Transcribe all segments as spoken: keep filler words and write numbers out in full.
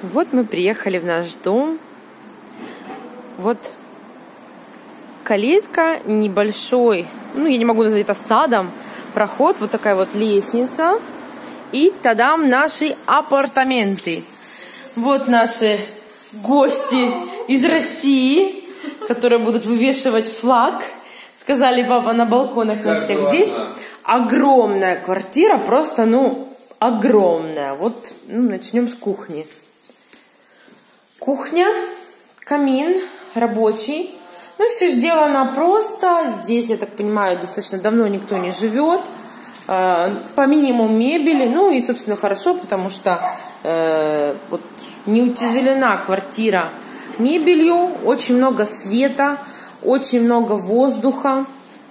Вот мы приехали в наш дом. Вот калитка, небольшой, ну я не могу назвать это садом, проход, вот такая вот лестница. И тадам, наши апартаменты. Вот наши гости из России, которые будут вывешивать флаг. Сказали, папа, на балконах на всех. Здесь огромная квартира, просто, ну, огромная. Вот, ну, начнем с кухни. Кухня, камин рабочий. Ну, все сделано просто. Здесь, я так понимаю, достаточно давно никто не живет. По минимуму мебели. Ну, и, собственно, хорошо, потому что э, вот, не утяжелена квартира мебелью. Очень много света, очень много воздуха.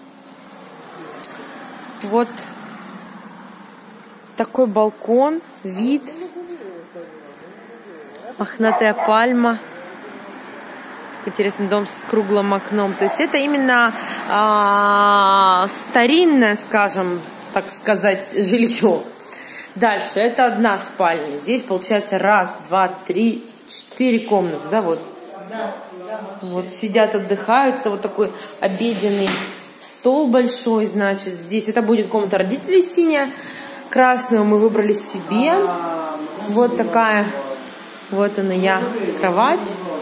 Вот такой балкон, вид. Мохнатая пальма. Интересный дом с круглым окном. То есть это именно а, старинное, скажем, так сказать, жилье. Дальше, это одна спальня. Здесь получается раз, два, три, четыре комнаты, да, вот. Да, да, вот сидят, отдыхают. Это вот такой обеденный стол большой, значит. Здесь это будет комната родителей синяя. Красную мы выбрали себе. Вот такая, вот она я, кровать.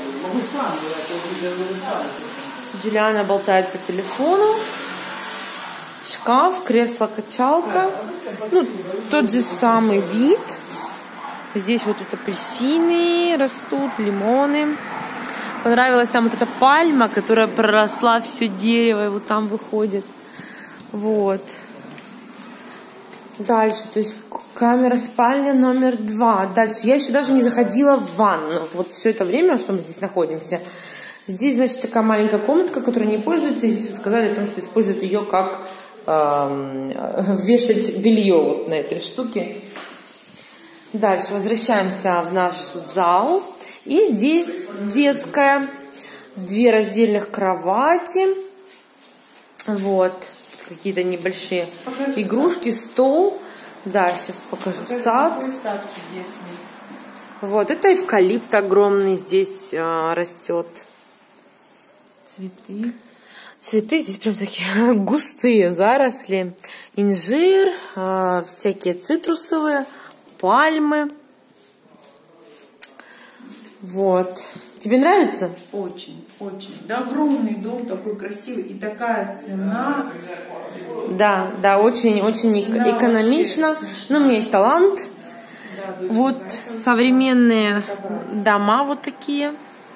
Джулиана болтает по телефону. Шкаф, кресло-качалка. Ну, тот же самый вид. Здесь вот тут апельсины растут, лимоны. Понравилась нам вот эта пальма, которая проросла все дерево и вот там выходит. Вот. Дальше, то есть камера спальня номер два. Дальше, я еще даже не заходила в ванну. Вот все это время, что мы здесь находимся. Здесь, значит, такая маленькая комнатка, которая не пользуется. И здесь сказали о том, что используют ее как э, вешать белье вот на этой штуке. Дальше возвращаемся в наш зал. И здесь детская. Две раздельных кровати. Вот. Какие-то небольшие покажи игрушки, сад. Стол. Да, сейчас покажу покажи, сад. Какой сад чудесный. Вот, это эвкалипт огромный здесь а, растет. Цветы. Цветы здесь прям такие густые заросли. Инжир, а, всякие цитрусовые, пальмы. Вот. Тебе нравится? Очень, очень. Да, огромный дом, такой красивый. И такая цена. Да, да, очень, очень цена экономично. Но у меня есть талант. Да, вот современные дома вот такие.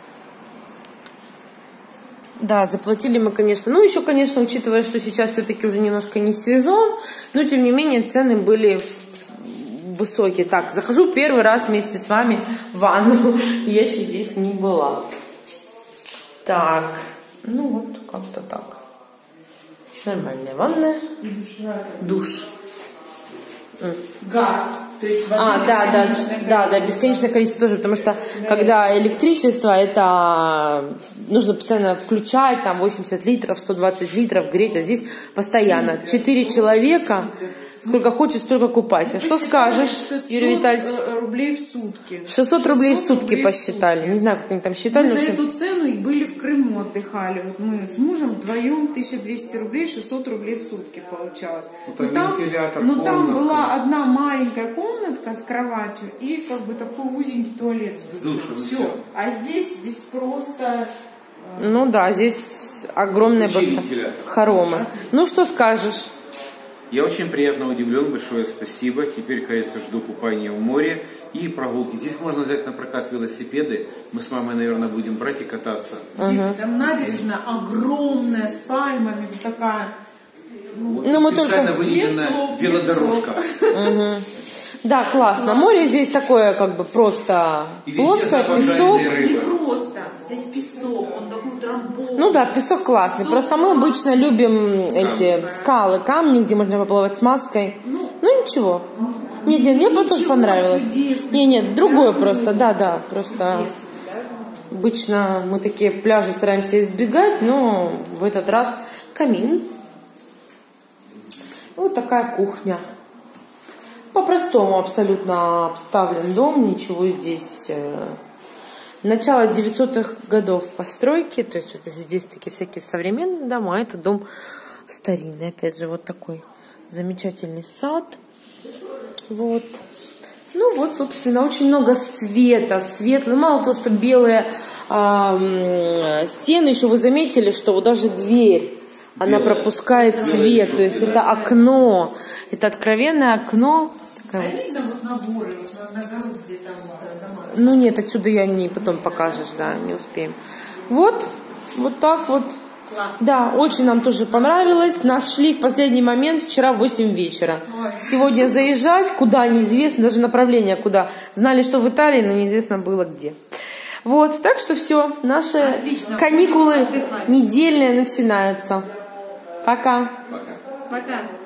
Да, заплатили мы, конечно. Ну, еще, конечно, учитывая, что сейчас все-таки уже немножко не сезон. Но, тем не менее, цены были высокие. Так, захожу первый раз вместе с вами в ванну. Я еще здесь не была. Так, ну вот, как-то так. Нормальная ванная. И душа. Душ. Газ. То есть воды а, да, да, да, да, бесконечное количество тоже, потому что да, когда электричество, это нужно постоянно включать, там восемьдесят литров, сто двадцать литров греть, а здесь постоянно. Четыре человека. Сколько хочешь, столько купайся. Что скажешь, Юрий Витальевич? Рублей в сутки. шестьсот рублей в сутки посчитали. Не знаю, как они там считали. Мы за эту цену и были в Крыму, отдыхали. Вот мы с мужем вдвоем тысяча двести рублей, шестьсот рублей в сутки получалось. Но там, но там была одна маленькая комнатка с кроватью и как бы такой узенький туалет с душем. Все. Все. А здесь, здесь просто... Ну да, здесь огромная хоромы. Ну что скажешь? Я очень приятно удивлен, большое спасибо. Теперь, кажется, жду купания в море и прогулки. Здесь можно взять на прокат велосипеды. Мы с мамой, наверное, будем брать и кататься. Угу. Там набережная огромная, с пальмами, вот такая. Ну, ну мы только... выделена велодорожка. Угу. Да, классно. Море здесь такое, как бы, просто плоское, песок. Не просто. Здесь песок, он такой утрамбованный. Ну да, песок классный. Песок просто мы обычно любим эти камни. Скалы, камни, где можно поплавать с маской. Ну, ну ничего. Нет, нет, мне тоже понравилось. Нет, нет, другое просто, да, да, просто. Обычно мы такие пляжи стараемся избегать, но в этот раз камин. Вот такая кухня. по-простому абсолютно обставлен дом, ничего здесь... Начало девятисотых годов постройки, то есть вот здесь такие всякие современные дома, а это дом старинный, опять же, вот такой замечательный сад, вот. Ну вот, собственно, очень много света, светлый, мало того, что белые э, стены, еще вы заметили, что вот даже дверь, она белая, пропускает свет, то есть это окно, это откровенное окно. А видно вот на горы, вот на, на гору, где там дома? Ну нет, отсюда я не потом покажешь, да, не успеем. Вот, вот так вот. Класс. Да, очень нам тоже понравилось. Нас шли в последний момент вчера в восемь вечера. Ой. Сегодня заезжать, куда неизвестно, даже направление куда. Знали, что в Италии, но неизвестно было где. Вот, так что все, наши Отлично. каникулы недельные начинаются. Пока. Пока. Пока.